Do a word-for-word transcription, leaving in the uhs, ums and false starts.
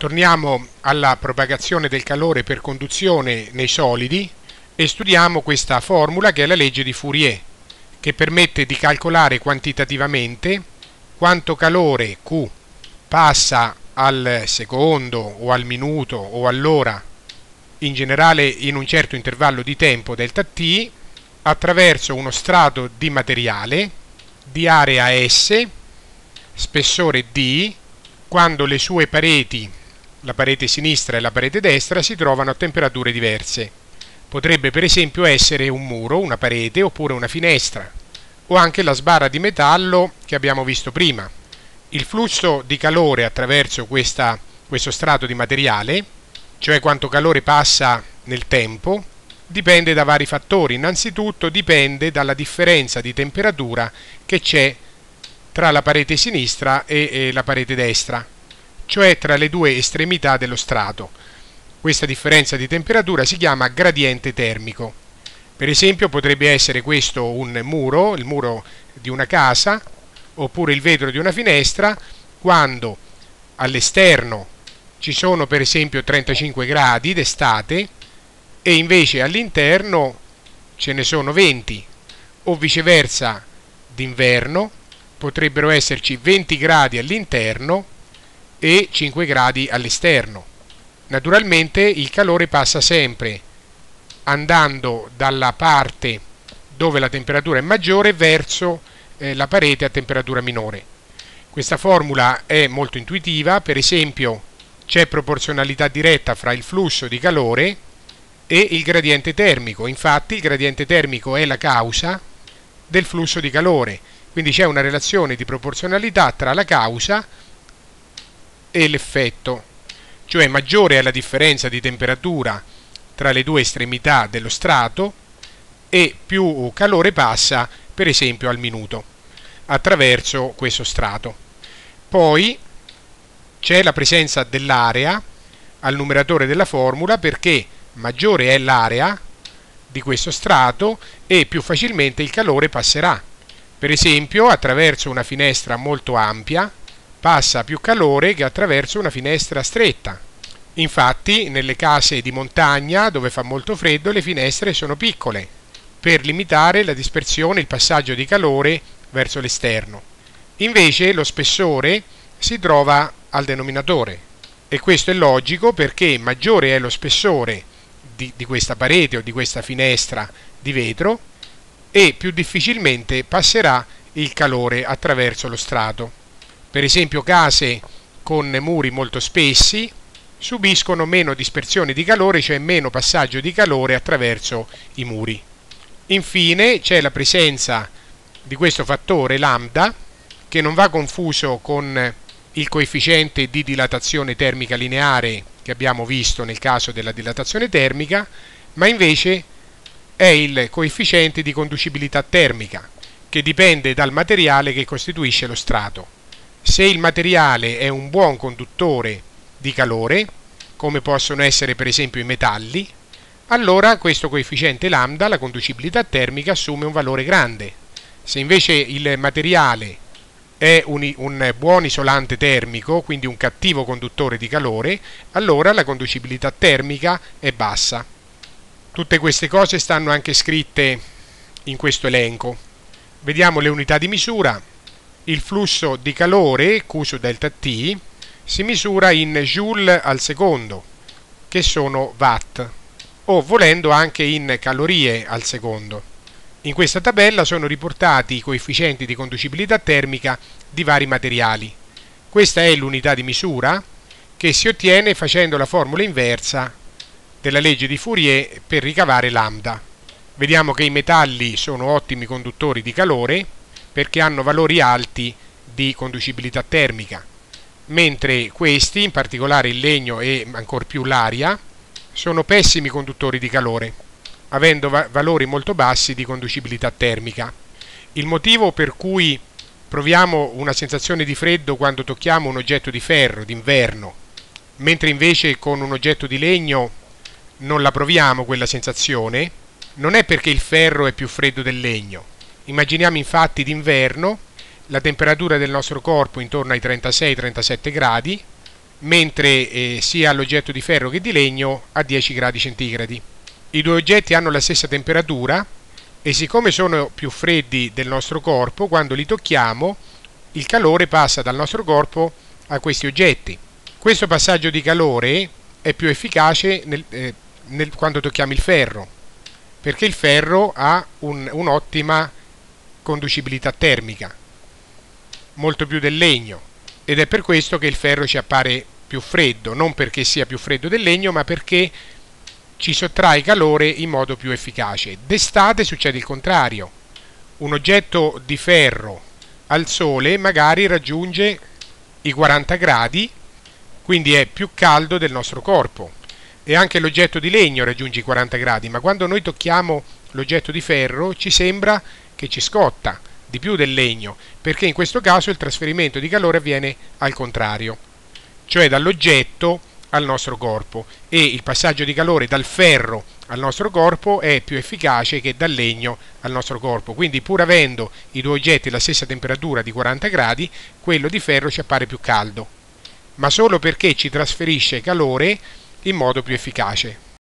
Torniamo alla propagazione del calore per conduzione nei solidi e studiamo questa formula che è la legge di Fourier, che permette di calcolare quantitativamente quanto calore Q passa al secondo o al minuto o all'ora, in generale in un certo intervallo di tempo delta T, attraverso uno strato di materiale di area S, spessore D, quando le sue pareti, la parete sinistra e la parete destra, si trovano a temperature diverse. Potrebbe per esempio essere un muro, una parete oppure una finestra, o anche la sbarra di metallo che abbiamo visto prima. Il flusso di calore attraverso questa, questo strato di materiale, cioè quanto calore passa nel tempo, dipende da vari fattori. Innanzitutto dipende dalla differenza di temperatura che c'è tra la parete sinistra e, e la parete destra, cioè tra le due estremità dello strato. Questa differenza di temperatura si chiama gradiente termico. Per esempio potrebbe essere questo un muro, il muro di una casa, oppure il vetro di una finestra, quando all'esterno ci sono per esempio trentacinque gradi d'estate e invece all'interno ce ne sono venti, o viceversa d'inverno potrebbero esserci venti gradi all'interno e cinque gradi all'esterno. Naturalmente il calore passa sempre andando dalla parte dove la temperatura è maggiore verso eh, la parete a temperatura minore. Questa formula è molto intuitiva. Per esempio c'è proporzionalità diretta fra il flusso di calore e il gradiente termico. Infatti il gradiente termico è la causa del flusso di calore, quindi c'è una relazione di proporzionalità tra la causa e l'effetto, cioè maggiore è la differenza di temperatura tra le due estremità dello strato e più calore passa per esempio al minuto attraverso questo strato. Poi c'è la presenza dell'area al numeratore della formula, perché maggiore è l'area di questo strato e più facilmente il calore passerà. Per esempio attraverso una finestra molto ampia passa più calore che attraverso una finestra stretta. Infatti nelle case di montagna dove fa molto freddo le finestre sono piccole per limitare la dispersione, il passaggio di calore verso l'esterno. Invece lo spessore si trova al denominatore e questo è logico, perché maggiore è lo spessore di, di questa parete o di questa finestra di vetro e più difficilmente passerà il calore attraverso lo strato. Per esempio case con muri molto spessi subiscono meno dispersione di calore, cioè meno passaggio di calore attraverso i muri. Infine c'è la presenza di questo fattore lambda, che non va confuso con il coefficiente di dilatazione termica lineare che abbiamo visto nel caso della dilatazione termica, ma invece è il coefficiente di conducibilità termica, che dipende dal materiale che costituisce lo strato. Se il materiale è un buon conduttore di calore, come possono essere per esempio i metalli, allora questo coefficiente lambda, la conducibilità termica, assume un valore grande. Se invece il materiale è un, un buon isolante termico, quindi un cattivo conduttore di calore, allora la conducibilità termica è bassa. Tutte queste cose stanno anche scritte in questo elenco. Vediamo le unità di misura. Il flusso di calore, Q su delta T, si misura in joule al secondo, che sono watt, o volendo anche in calorie al secondo. In questa tabella sono riportati i coefficienti di conducibilità termica di vari materiali. Questa è l'unità di misura che si ottiene facendo la formula inversa della legge di Fourier per ricavare lambda. Vediamo che i metalli sono ottimi conduttori di calore perché hanno valori alti di conducibilità termica, mentre questi, in particolare il legno e ancor più l'aria, sono pessimi conduttori di calore, avendo va- valori molto bassi di conducibilità termica. Il motivo per cui proviamo una sensazione di freddo quando tocchiamo un oggetto di ferro d'inverno, mentre invece con un oggetto di legno non la proviamo quella sensazione, non è perché il ferro è più freddo del legno. Immaginiamo infatti d'inverno la temperatura del nostro corpo intorno ai trentasei trentasette gradi mentre eh, sia l'oggetto di ferro che di legno a dieci gradi centigradi. I due oggetti hanno la stessa temperatura e siccome sono più freddi del nostro corpo, quando li tocchiamo il calore passa dal nostro corpo a questi oggetti. Questo passaggio di calore è più efficace nel, eh, nel, quando tocchiamo il ferro, perché il ferro ha un, un'ottima conducibilità termica, molto più del legno, ed è per questo che il ferro ci appare più freddo, non perché sia più freddo del legno, ma perché ci sottrae calore in modo più efficace. D'estate succede il contrario. Un oggetto di ferro al sole magari raggiunge i quaranta gradi, quindi è più caldo del nostro corpo, e anche l'oggetto di legno raggiunge i quaranta gradi, ma quando noi tocchiamo l'oggetto di ferro ci sembra che ci scotta di più del legno, perché in questo caso il trasferimento di calore avviene al contrario, cioè dall'oggetto al nostro corpo, e il passaggio di calore dal ferro al nostro corpo è più efficace che dal legno al nostro corpo. Quindi, pur avendo i due oggetti la stessa temperatura di quaranta gradi, quello di ferro ci appare più caldo, ma solo perché ci trasferisce calore in modo più efficace.